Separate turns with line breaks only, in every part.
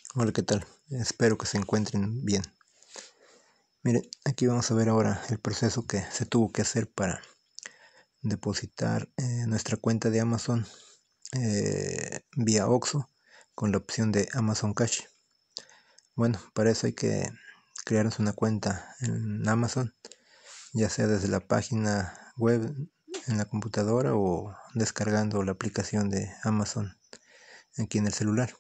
Hola, ¿qué tal? Espero que se encuentren bien. Miren, aquí vamos a ver ahora el proceso que se tuvo que hacer para depositar nuestra cuenta de Amazon vía OXXO con la opción de Amazon Cash. Bueno, para eso hay que crearnos una cuenta en Amazon, ya sea desde la página web en la computadora o descargando la aplicación de Amazon aquí en el celular.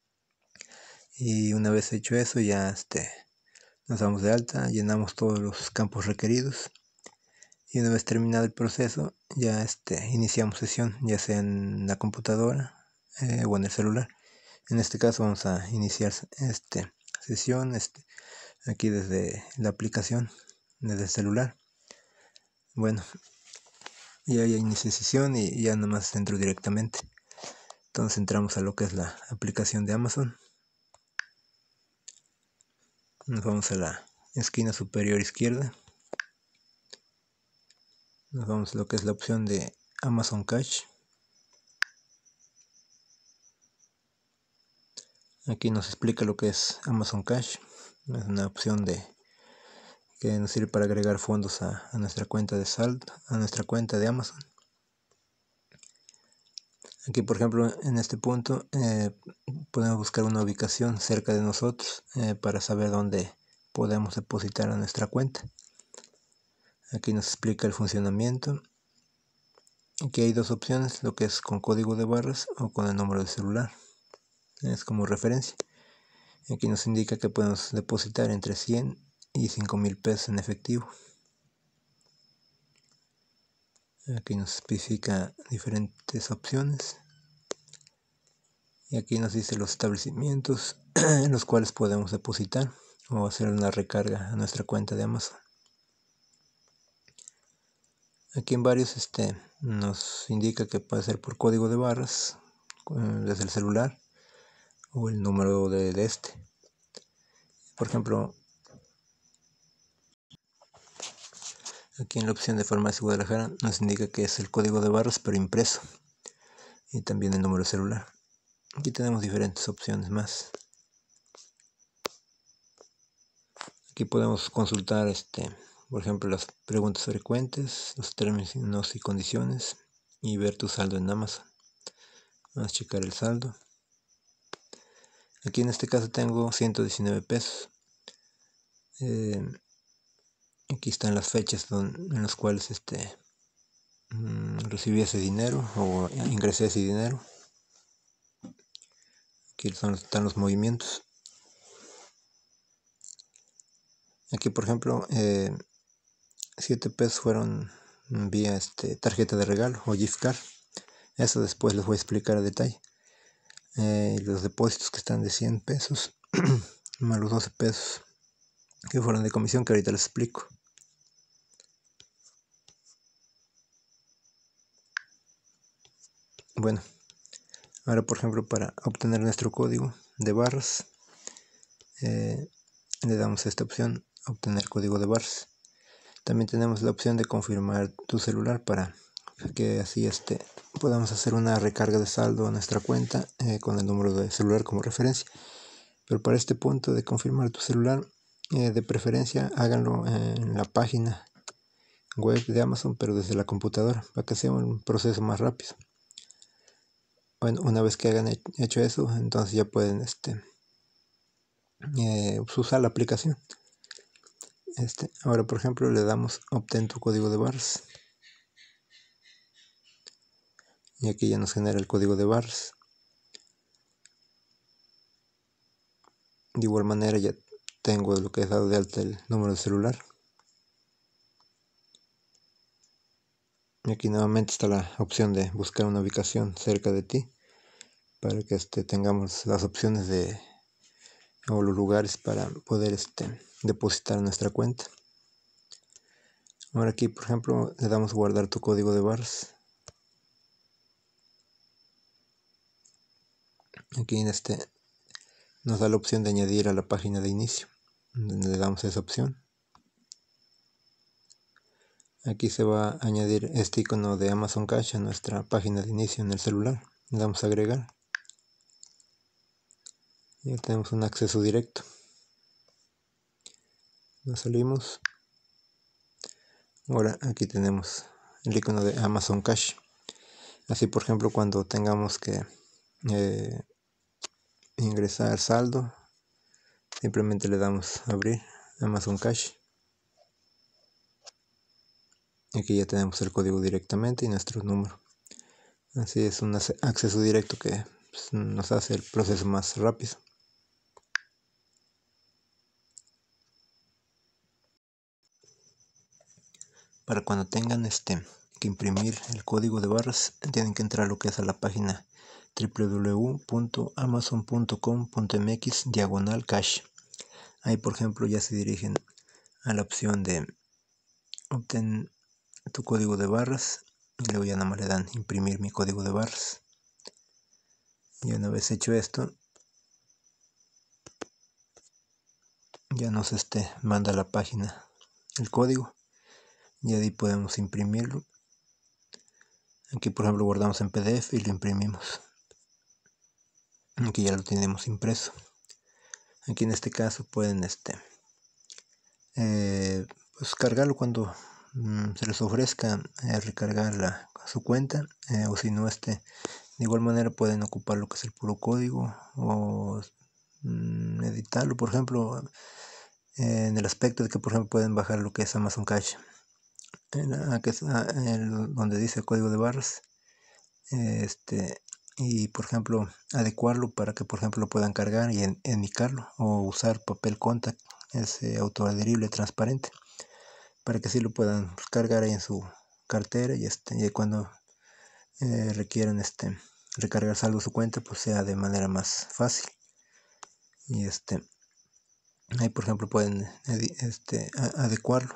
Y una vez hecho eso, ya nos damos de alta, llenamos todos los campos requeridos y una vez terminado el proceso ya iniciamos sesión, ya sea en la computadora o en el celular. En este caso vamos a iniciar sesión aquí desde la aplicación, desde el celular. Bueno, ya inicié sesión y ya nomás entro directamente. Entonces entramos a lo que es la aplicación de Amazon. Nos vamos a la esquina superior izquierda. Nos vamos a lo que es la opción de Amazon Cash. Aquí nos explica lo que es Amazon Cash. Es una opción que nos sirve para agregar fondos a nuestra cuenta de saldo, a nuestra cuenta de Amazon. Aquí, por ejemplo, en este punto podemos buscar una ubicación cerca de nosotros para saber dónde podemos depositar a nuestra cuenta. Aquí nos explica el funcionamiento. Aquí hay dos opciones, lo que es con código de barras o con el número de celular. Es como referencia. Aquí nos indica que podemos depositar entre 100 y 5,000 pesos en efectivo. Aquí nos especifica diferentes opciones. Y aquí nos dice los establecimientos en los cuales podemos depositar o hacer una recarga a nuestra cuenta de Amazon. Aquí en varios nos indica que puede ser por código de barras desde el celular o el número de Por ejemplo, aquí en la opción de Farmacia Guadalajara nos indica que es el código de barras pero impreso y también el número de celular. Aquí tenemos diferentes opciones más. Aquí podemos consultar por ejemplo, las preguntas frecuentes, los términos y condiciones y ver tu saldo en Amazon. Vamos a checar el saldo. Aquí en este caso tengo 119 pesos. Aquí están las fechas en las cuales recibí ese dinero o ingresé ese dinero. Aquí están los movimientos. Aquí, por ejemplo, 7 pesos fueron vía tarjeta de regalo o gift card. Eso después les voy a explicar a detalle. Los depósitos que están de 100 pesos más los 12 pesos que fueron de comisión, que ahorita les explico. Bueno, ahora por ejemplo para obtener nuestro código de barras le damos esta opción, obtener código de barras. También tenemos la opción de confirmar tu celular para que así podamos hacer una recarga de saldo a nuestra cuenta con el número de celular como referencia. Pero para este punto de confirmar tu celular, de preferencia háganlo en la página web de Amazon, pero desde la computadora, para que sea un proceso más rápido. Bueno, una vez que hayan hecho eso, entonces ya pueden usar la aplicación. Ahora por ejemplo le damos obtén tu código de barras y aquí ya nos genera el código de barras. De igual manera ya tengo lo que es dado de alta el número de celular. Y aquí nuevamente está la opción de buscar una ubicación cerca de ti para que tengamos las opciones o los lugares para poder depositar nuestra cuenta. Ahora aquí por ejemplo le damos guardar tu código de barras. Aquí nos da la opción de añadir a la página de inicio, donde le damos esa opción. Aquí se va a añadir este icono de Amazon Cash a nuestra página de inicio en el celular. Le damos a agregar. Ya tenemos un acceso directo. Nos salimos. Ahora aquí tenemos el icono de Amazon Cash. Así, por ejemplo, cuando tengamos que ingresar saldo, simplemente le damos a abrir Amazon Cash. Aquí ya tenemos el código directamente y nuestro número. Así es un acceso directo que nos hace el proceso más rápido. Para cuando tengan que imprimir el código de barras, tienen que entrar a lo que es a la página www.amazon.com.mx/cash. Ahí, por ejemplo, ya se dirigen a la opción de obtener tu código de barras y luego ya nada más le dan imprimir mi código de barras. Y una vez hecho esto, ya nos manda a la página el código y ahí podemos imprimirlo. Aquí, por ejemplo, guardamos en PDF y lo imprimimos. Aquí ya lo tenemos impreso. Aquí en este caso pueden pues cargarlo cuando se les ofrezca recargar su cuenta, o si no, de igual manera pueden ocupar lo que es el puro código o editarlo, por ejemplo, en el aspecto de que, por ejemplo, pueden bajar lo que es Amazon Cash, donde dice código de barras, y por ejemplo adecuarlo para que, por ejemplo, lo puedan cargar y enmicarlo o usar papel contact, ese autoadherible transparente, para que así lo puedan cargar ahí en su cartera y cuando requieran recargar saldo su cuenta, pues sea de manera más fácil. Y ahí, por ejemplo, pueden adecuarlo.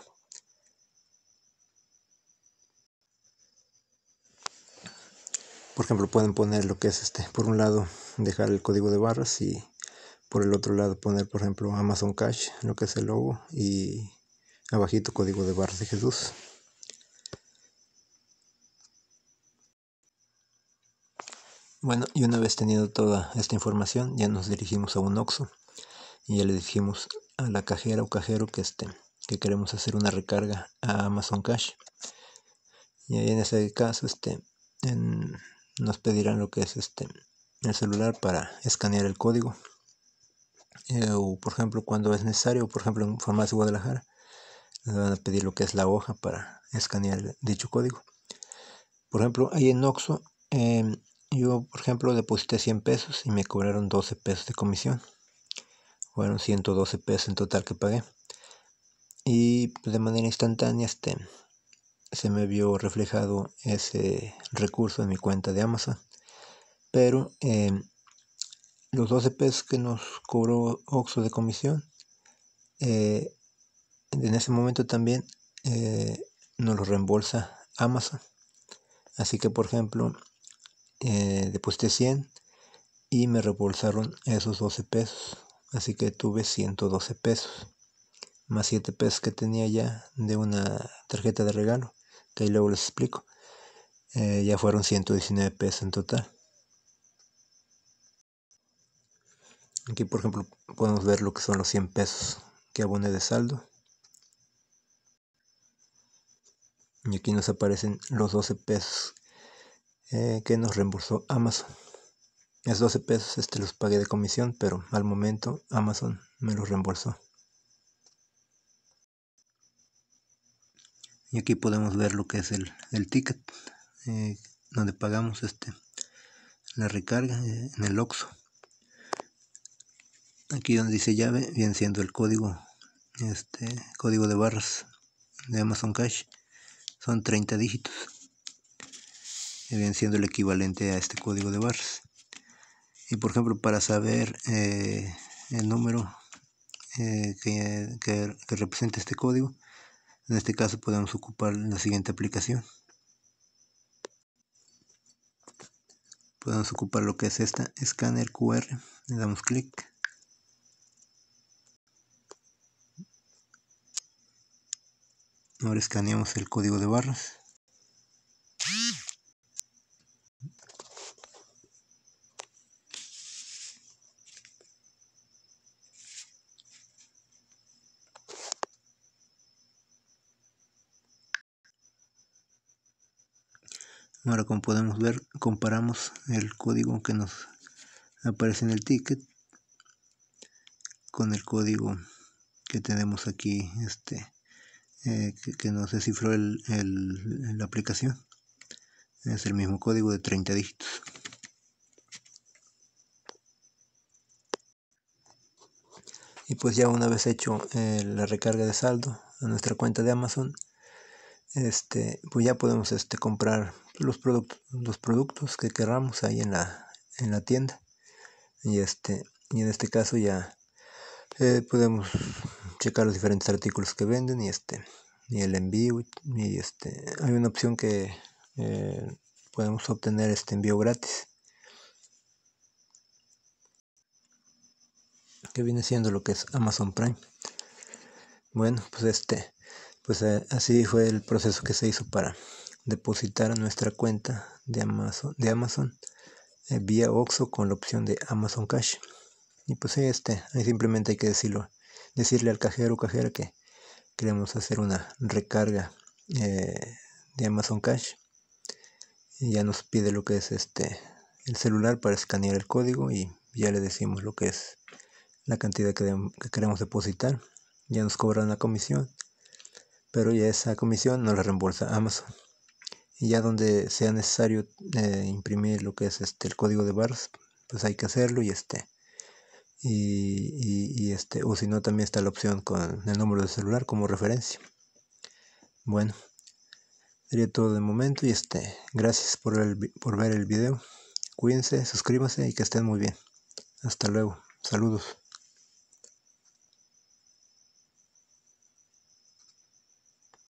Por ejemplo, pueden poner lo que es por un lado dejar el código de barras y por el otro lado poner, por ejemplo, Amazon Cash, lo que es el logo, y abajito código de barras de Jesús. Bueno, y una vez teniendo toda esta información, ya nos dirigimos a un OXXO y ya le dijimos a la cajera o cajero que queremos hacer una recarga a Amazon Cash. Y ahí en ese caso nos pedirán lo que es el celular para escanear el código. O por ejemplo, cuando es necesario, por ejemplo en Farmacia Guadalajara, nos van a pedir lo que es la hoja para escanear dicho código. Por ejemplo, ahí en OXXO, yo por ejemplo deposité 100 pesos y me cobraron 12 pesos de comisión. Fueron 112 pesos en total que pagué. Y de manera instantánea se me vio reflejado ese recurso en mi cuenta de Amazon. Pero los 12 pesos que nos cobró OXXO de comisión, en ese momento también nos lo reembolsa Amazon. Así que, por ejemplo, deposité 100 y me reembolsaron esos 12 pesos. Así que tuve 112 pesos, más 7 pesos que tenía ya de una tarjeta de regalo, que ahí luego les explico. Ya fueron 119 pesos en total. Aquí, por ejemplo, podemos ver lo que son los 100 pesos que aboné de saldo. Y aquí nos aparecen los 12 pesos que nos reembolsó Amazon. Esos 12 pesos los pagué de comisión, pero al momento Amazon me los reembolsó. Y aquí podemos ver lo que es el ticket, donde pagamos la recarga en el OXXO. Aquí donde dice llave viene siendo el código, código de barras de Amazon Cash. Son 30 dígitos. Viene siendo el equivalente a este código de barras. Y por ejemplo, para saber el número que representa este código, en este caso podemos ocupar la siguiente aplicación. Podemos ocupar lo que es esta, escáner QR. Le damos clic. Ahora escaneamos el código de barras. Ahora, como podemos ver, comparamos el código que nos aparece en el ticket con el código que tenemos aquí, que nos descifró la aplicación. Es el mismo código de 30 dígitos. Y pues ya una vez hecho la recarga de saldo a nuestra cuenta de Amazon, pues ya podemos comprar los productos que queramos ahí en la tienda. Y en este caso ya podemos checar los diferentes artículos que venden y el envío. Y hay una opción que podemos obtener envío gratis, que viene siendo lo que es Amazon Prime. Bueno, pues así fue el proceso que se hizo para depositar a nuestra cuenta de Amazon vía Oxxo con la opción de Amazon Cash. Y pues ahí simplemente hay que decirle al cajero o cajera que queremos hacer una recarga de Amazon Cash, y ya nos pide lo que es el celular para escanear el código, y ya le decimos lo que es la cantidad que queremos depositar. Ya nos cobran la comisión, pero ya esa comisión nos la reembolsa Amazon. Y ya donde sea necesario imprimir lo que es el código de barras, pues hay que hacerlo. O si no, también está la opción con el número de celular como referencia. Bueno, sería todo de momento, y gracias por ver el video. Cuídense, suscríbanse y que estén muy bien. Hasta luego. Saludos.